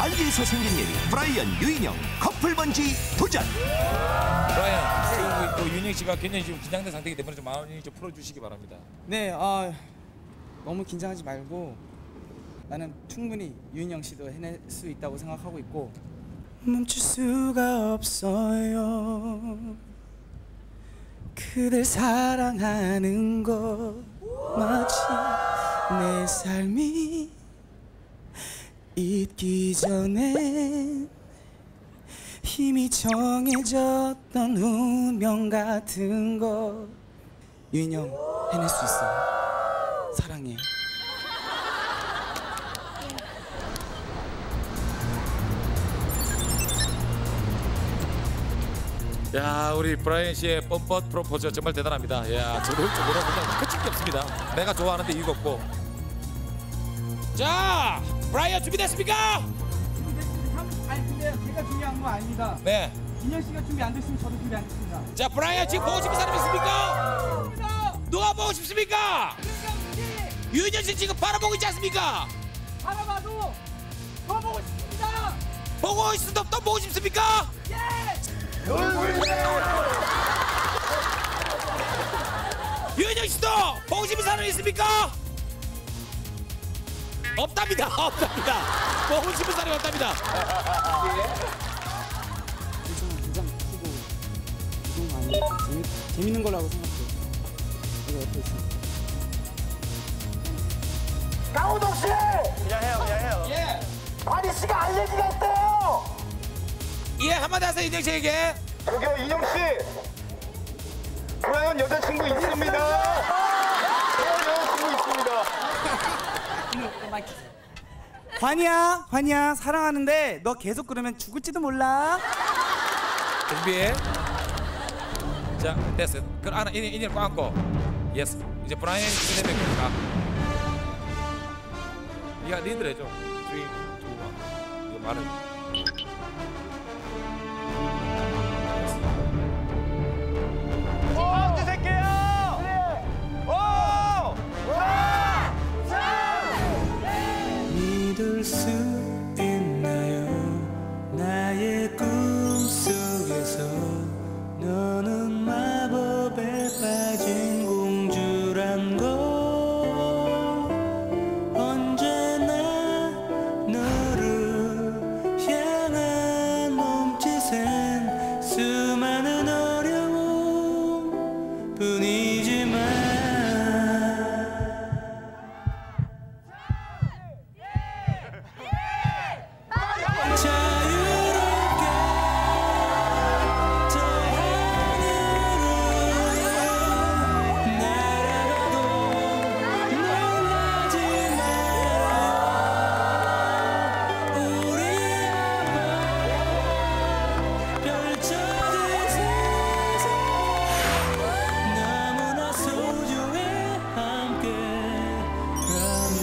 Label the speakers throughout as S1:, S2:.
S1: 발리에서 생긴 일, 브라이언, 유인영 커플 번지 도전.
S2: 브라이언, 지금 또 유인영 씨가 굉장히 지금 긴장된 상태이기 때문에 좀 마음이 좀 풀어주시기 바랍니다.
S3: 네, 너무 긴장하지 말고 나는 충분히 유인영 씨도 해낼 수 있다고 생각하고 있고 멈출 수가 없어요. 그댈 사랑하는 것 마치 내 삶이 잊기 전에 힘이 정해졌던 운명 같은 거. 유인영 해낼 수 있어. 사랑해.
S2: 야, 우리 브라이언 씨의 뻔뻔 프로포즈 정말 대단합니다. 야, 저도 좀 뭐라 그냥 끝일 게 없습니다. 내가 좋아하는데 이유가 없고. 자, 브라이언 준비됐습니까?
S3: 준비됐습니다. 아니 근데 제가 준비한 거 아닙니다.
S2: 네.
S3: 진영 씨가 준비 안 됐으면 저도 준비 안 됐습니다.
S2: 자, 브라이언 지금 보고 싶은 사람 있습니까? 누가 보고 싶습니까? 유인영 씨 지금 바라보고 있지 않습니까?
S3: 바라봐도 더 보고 싶습니다.
S2: 보고 있어도 또 보고 싶습니까?
S3: 예!
S2: 유인영 씨도 보고 싶은 사람 있습니까? 없답니다. 없답니다. 보고 싶은 사람이 없답니다.
S3: 긴장 푸고 이런 거 아니에요? 재밌는 거라고 생각해요. 이거 옆에 있습니다.
S4: 강호동 씨! 그냥 해요.
S2: 예.
S4: 바리 씨가 알 얘기가 있대요!
S2: 예, 한마디 하세요, 인영 씨에게.
S4: 저기요, 인영 씨! 브라이언 여자친구 있습니다! 브라이언 여자친구 있습니다!
S3: 관이야 사랑하는데 너 계속 그러면 죽을지도 몰라.
S2: 준비. 자, 됐어. 그럼 하나 인연 꽉 안고. 예스. 이제 브라이언이 준비되면 가. 네가 리드를 해줘. 3, 2, 1. 이거 말은.
S4: 오! 새끼야! 오!
S3: 믿을 수 있나요? 나의 꿈속에서 너는 마법에 빠진 공주란 걸. 언제나 너를 향한 몸짓엔 수많은 어려움 뿐이지만 자유롭게 저 하늘을 날아가도 놀라지 마요. 우리 앞에 펼쳐진 세상 너무나 소중해 함께라면.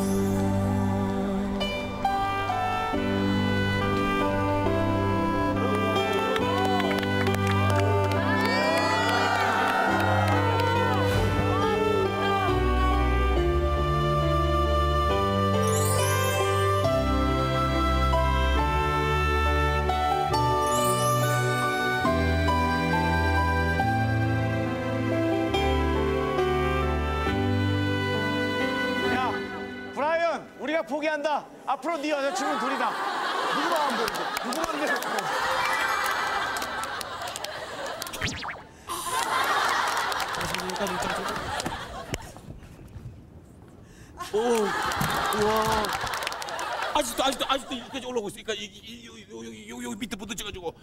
S4: 야, 브라이언, 우리가 포기한다. 앞으로 네 여자친구는 둘이다. 누구 마음대로 돼. 누구 마음대로 돼.
S2: 아직도 여기까지 올라오고 있으니까 여기 밑에 부딪혀가지고.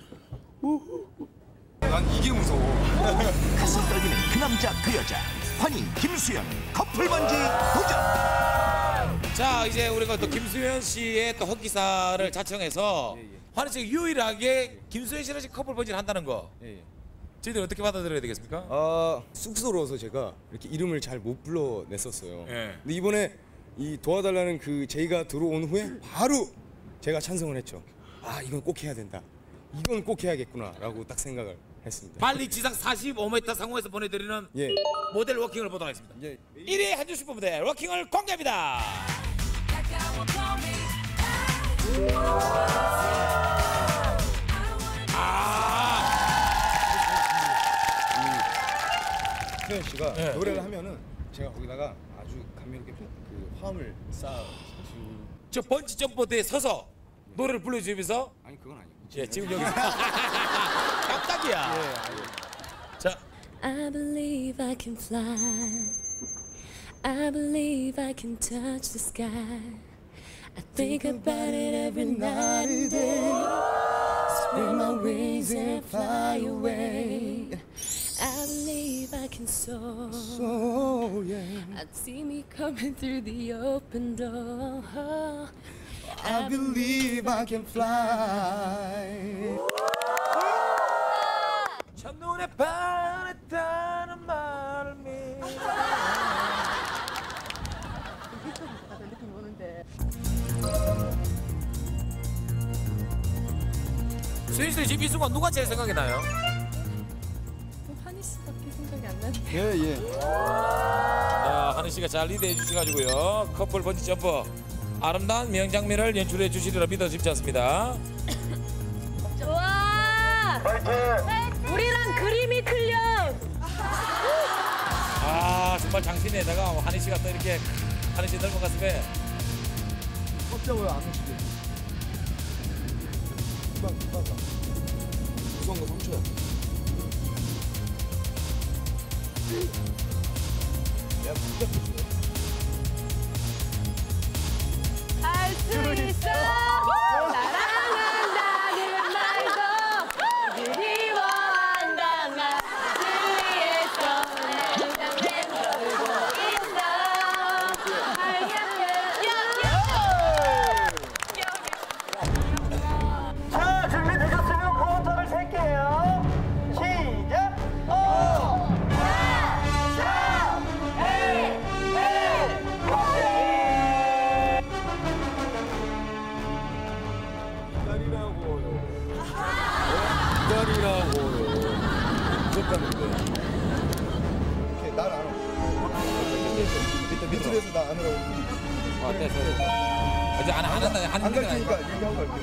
S5: 난 이게 무서워.
S1: 가슴 떨리는 그 남자 그 여자. 환인 김수현 커플 번지 도전.
S2: 자, 이제 우리가 또 김수현 씨의 또 헛기사를 자청해서 환희 씨가 유일하게 김수현 씨랑 커플 번지를 한다는 거. 저희들 어떻게 받아들여야 되겠습니까?
S5: 쑥스러워서 제가 이렇게 이름을 잘 못 불러냈었어요.
S2: 예.
S5: 근데 이번에 이 도와달라는 그 제의가 들어온 후에 바로 제가 찬성을 했죠. 아, 이건 꼭 해야 된다. 이건 꼭 해야겠구나라고 딱 생각을 했습니다.
S2: 발리 지상 45m 상공에서 보내드리는
S5: 예.
S2: 모델 워킹을 보도록 하겠습니다.
S5: 예.
S2: 1위 한준 슈퍼모델 워킹을 공개합니다.
S5: 수현 씨가
S2: 네.
S5: 노래를 하면은 제가 거기다가 아주 감미롭게 그 화음을 쌓아주고.
S2: 저 번지 점프대에 서서 노래를 불러주면서
S5: 아니 그건 아니고.
S2: 예, 지금 여기서 깜짝이야. 자,
S6: I believe I can fly. I believe I can touch the sky. I think about it every night and day. Spread my wings and fly away. I believe I can soar.
S5: Oh yeah.
S6: I see me coming through the open door.
S5: I believe I can fly.
S2: 첫눈에 반했다는 말을 믿어. 수인 씨 지금 이 순간 누가 제일 생각이 나요?
S6: 환희 씨밖에 생각이 안 나네.
S5: 예 예.
S2: 자, 하늘 씨가 잘 리드해 주셔가지고요. 커플 번지 점프 아름다운 명장면을 연출해 주시리라 믿어집지 않습니다.
S6: 좋아. 우리랑 그림이 틀려.
S2: 아 정말 장신에다가 하늘 씨가 또 이렇게 하늘 씨 넓은 가슴에
S5: 깜짝 왜안 오시게? 금방 가. 무서운 거 상처야. 내가 붙잡혔어.
S6: 할 수 있어. 사랑한다는 말도 그리워한단 말 진리에서 항상 맴돌고 있어.
S4: 자, 준비되셨으면 카운터를 셀게요. 시작. 5, 4, 3, 2, 1.
S5: 기다리라고요. 무섭다는데. 오케이, 날 알아. 밑으로 해서 나 안으라고.
S2: 됐어. 이제 안 한다.
S5: 안 갈테니까 얘기하고 갈게요.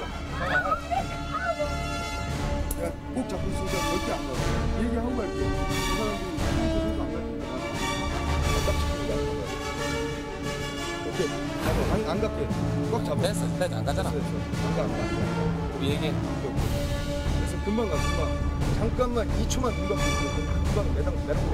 S5: 야, 꼭 잡고 있어. 절대 안 가. 얘기하고 갈게요. 그 사람들이 손도 안 갈게요. 딱 지키고 안 가요. 오케이. 안 갈게. 꽉 잡아.
S2: 됐어. 안 가잖아.
S5: 안 가.
S2: 우리 얘기.
S5: 그래서 금방 가, 금방. 잠깐만 2초만 눈 감고 있어. 금방 매당.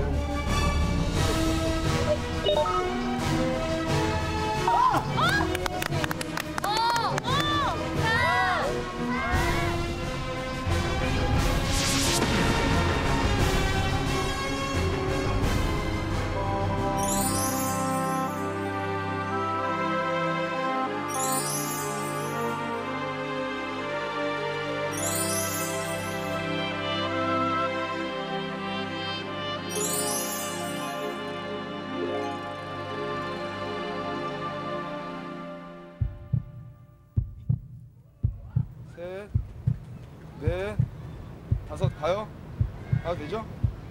S5: 셋, 넷, 다섯 가요? 가도 되죠?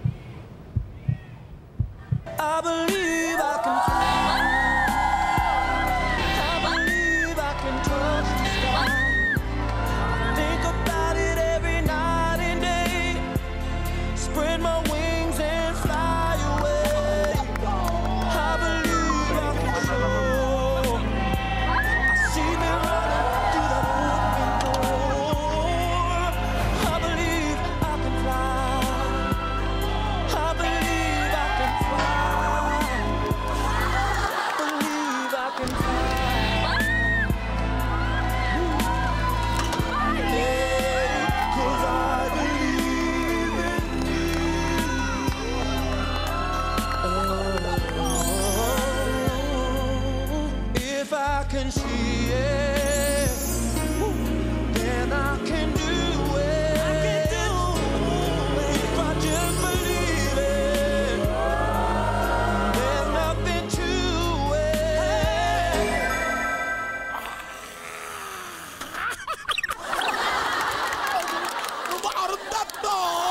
S1: I believe I can fly. I believe I can touch the sky. Think about it every night and day. Spread my wings and fly away. I believe I can soar. I see me running through that open door. I believe I can fly. I believe I can fly. Believe I can fly. Yeah, 'cause I believe in you. If I can see it, then I can do it. If I just believe it, there's nothing to it.
S2: 너무 아름답다.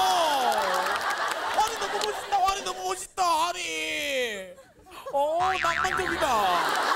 S2: 아니 너무 멋있다. 아니 너무 멋있다. 아니. 낭만적이다.